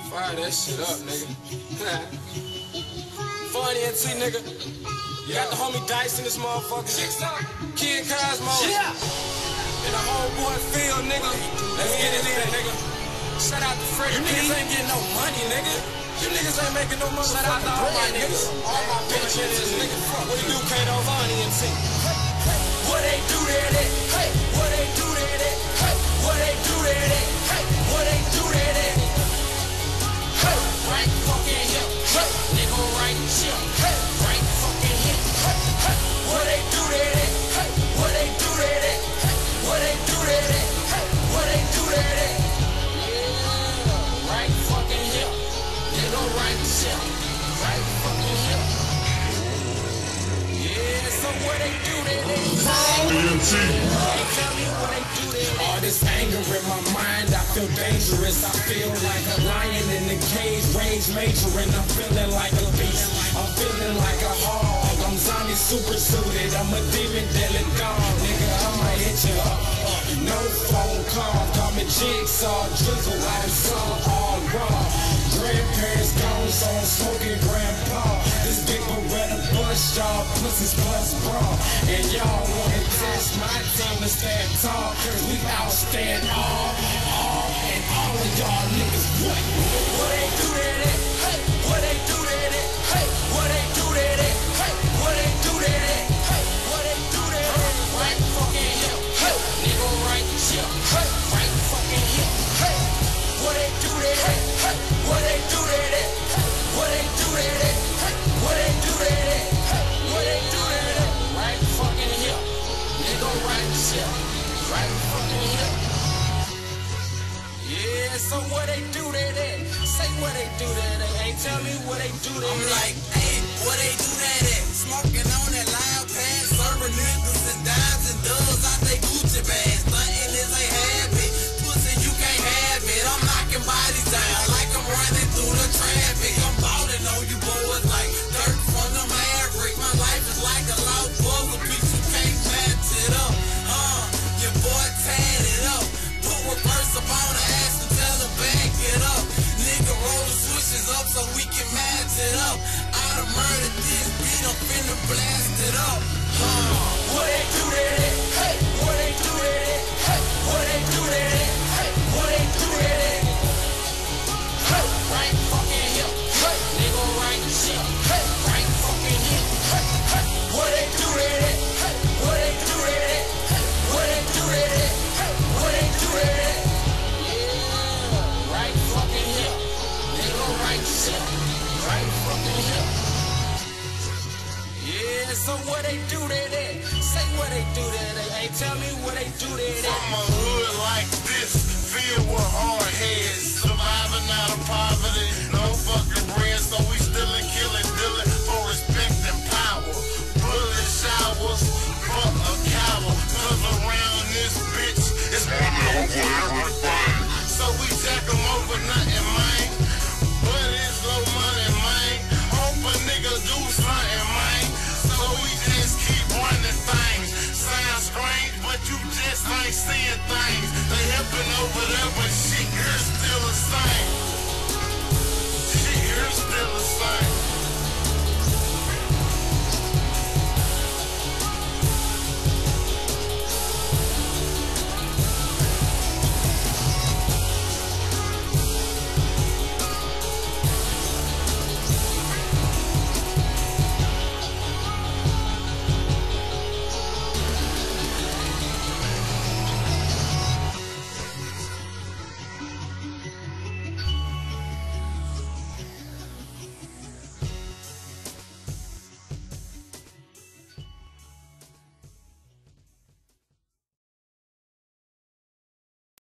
Fire that shit up, nigga. Funny and T, nigga. You got the homie Dice in this motherfucker. Kid Cosmo. Yeah. And the whole boy Phil, nigga. Let's get it in, nigga. Shout out to Freddie. You niggas ain't getting no money, nigga. You niggas ain't making no money. Shout out to all my niggas. All my bitches, nigga. What you do, Kato, Vonnie, and T? What they do there, that? Hey, what they do there, that? Hey, what they do there, that? Hey, what they do there, that? Hey, right fucking hip. Hey, nigga, right shit. Hey, right fucking hip. Hey, hey, what they do there, that? Hey, what they do there, that? Hey, what they do there, that? Hey, what they do there, that? Yeah, right fucking hip. Nigga, right shit. Right fucking hip. Yeah, so what they do there, that? All this anger in my mind, I feel dangerous. I feel like a lion in the cage, rage major, and I'm feeling like a beast. I'm feeling like a hog. I'm zombie super suited. I'm a demon dealing dog, nigga. I'ma hit you up. No phone call, call me Jigsaw, drizzle out of song, all raw. Grandparents gone, so I'm smoking grandpa. This big Beretta bust y'all pussies plus bra. And y'all wanna test my team to stand tall, cause we outstand all and all of y'all niggas. What? What they do that? Hey, what they do that? Hey, what they do that? Hey, what they do that? Hey, what they do that? Right fucking hip. Hey, nigga, right shit. Hey, right fucking hip. Hey, what they do that? Hey, what they do that? Hey, what they do that? Hey, what they do that? Hey, what they do that? Right fucking hip. Nigga, right shit. Right fucking hip. Yeah, so what they do that at? Say what they do that at. Hey, tell me what they do that at. I'm like, hey, what they do that at? Smoking on that loud pad, serving niggas and dimes and dubs out they Gucci bags. Nothing is a habit. Pussy, you can't have it. I'm knocking bodies down like I'm running through the traffic. I'm ballin' on you boys like dirt from the Maverick. My life is like a loud puzzle piece. You can't match it up. Your boy tied it up. Put reverse up on the ass and tell her back it up. Nigga roll the switches up so we can match it up. I done murdered this beat, I'm finna blast it up. What they do that? Hey, what they do that? Hey, what they do that? Hey, what they do that? Hey, right fucking hip. Hey, nigga, right shit. Hey, right fucking hip. Hey, hey, what they do that? Hey, what they do that? Hey, what they do that? Hey, what they do that? Yeah, right fucking hip. Nigga, right shit. Right fucking hip. Yeah, so what they do that at? Say what they do that at. Hey, tell me what they do that